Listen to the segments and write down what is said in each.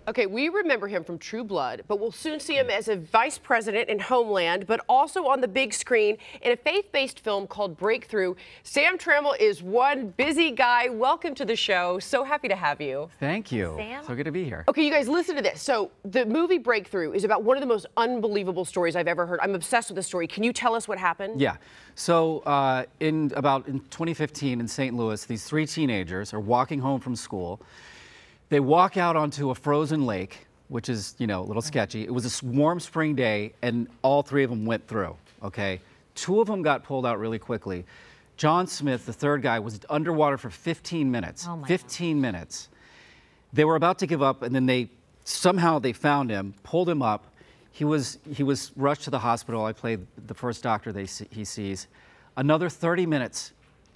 Okay, we remember him from True Blood, but we'll soon see him as a vice president in Homeland, but also on the big screen in a faith-based film called Breakthrough. Sam Trammell is one busy guy. Welcome to the show. So happy to have you. Thank you. Sam? So good to be here. Okay, you guys, listen to this. So the movie Breakthrough is about one of the most unbelievable stories I've ever heard. I'm obsessed with this story. Can you tell us what happened? Yeah. So in 2015 in St. Louis, these three teenagers are walking home from school. They walk out onto a frozen lake, which is, a little sketchy. It was a warm spring day, and all three of them went through, okay? Two of them got pulled out really quickly. John Smith, the third guy, was underwater for 15 minutes. Oh my 15 minutes. They were about to give up, and then they found him, pulled him up. He was rushed to the hospital. I played the first doctor he sees. Another 30 minutes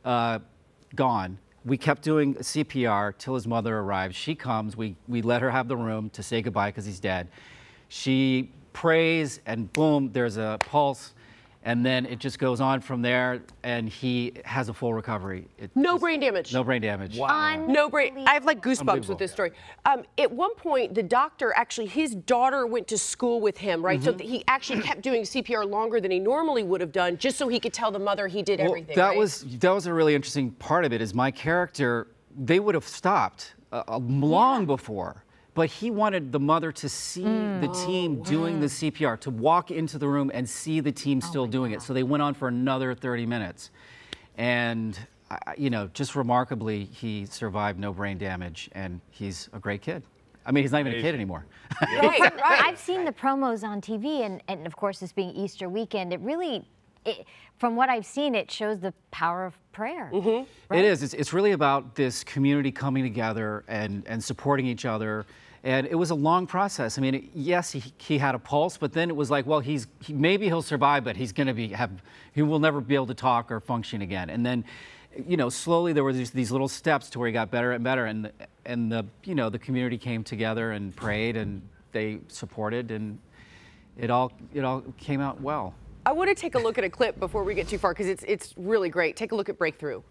gone. We kept doing CPR till his mother arrived. She comes, we let her have the room to say goodbye because he's dead. She prays and boom, there's a pulse, and then it just goes on from there, and he has a full recovery. No brain damage. No brain damage. Wow. No brain. I have like goosebumps with this story. At one point, the doctor actually, his daughter went to school with him, right? So he actually kept doing CPR longer than he normally would have done, just so he could tell the mother he did everything. That right? was a really interesting part of it. Is my character, they would have stopped long before. But he wanted the mother to see the team doing the CPR, to walk into the room and see the team still doing it. So they went on for another 30 minutes. And, just remarkably, he survived no brain damage, and he's a great kid. I mean, he's not even a kid anymore. Right. I've seen the promos on TV, and of course, this being Easter weekend, from what I've seen, it shows the power of prayer. Right? It is. It's really about this community coming together and supporting each other. And it was a long process. I mean, yes, he had a pulse, but then it was like, well, maybe he'll survive, but he's going to he will never be able to talk or function again. And then, slowly there were these little steps to where he got better and better, and the community came together and prayed, and they supported, and it all came out well. I want to take a look at a clip before we get too far, because it's really great. Take a look at Breakthrough.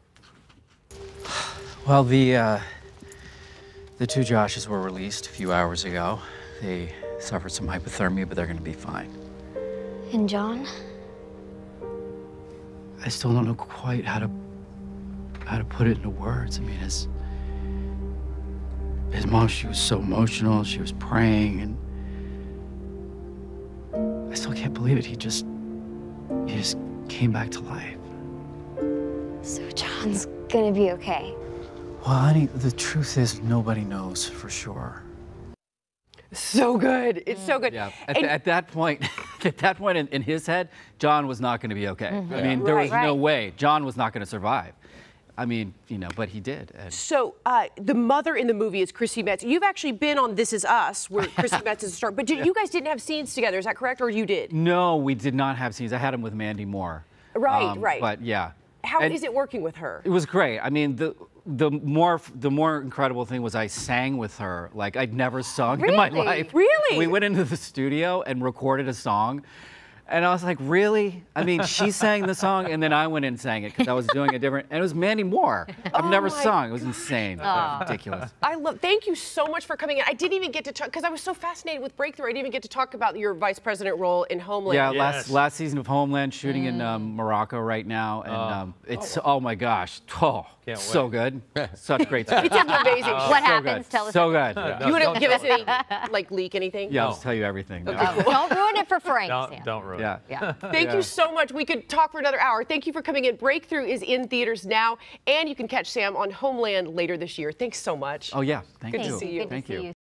Well, the two Joshes were released a few hours ago. They suffered some hypothermia, but they're going to be fine. And John? I still don't know quite how to put it into words. I mean, his mom, she was so emotional. She was praying, and I still can't believe it. He just came back to life. So John's gonna be okay. Well, honey, the truth is nobody knows for sure. So good. It's so good. Yeah. At that point, in his head, John was not going to be okay. I mean, there was no way John was not going to survive. I mean, but he did. And so the mother in the movie is Chrissy Metz. You've actually been on This Is Us, where Chrissy Metz is a star. But you guys didn't have scenes together, is that correct, or you did? No, we did not have scenes. I had him with Mandy Moore. Right, right. But yeah. How is it working with her? It was great. I mean, the more incredible thing was I sang with her like I'd never sung in my life. Really? We went into the studio and recorded a song. And I was like, really? I mean, she sang the song, and then I went in and sang it because I was doing a different, and it was Mandy Moore. I've never sung. It was insane. Ridiculous. Thank you so much for coming in. I didn't even get to talk, because I was so fascinated with Breakthrough, I didn't even get to talk about your vice president role in Homeland. Yeah, Yes. last season of Homeland, shooting in Morocco right now, and it's, oh my gosh, so good. Such great stuff. It's amazing. What happens? Tell us. So good. You want to give us any, leak anything? Yeah, I'll just tell you everything. Okay. Don't ruin it for Frank. Sam. Don't ruin it. Yeah. Thank you so much. We could talk for another hour. Thank you for coming in. Breakthrough is in theaters now, and you can catch Sam on Homeland later this year. Thanks so much. Oh, yeah. Thank Good you. to see you. Good to see you.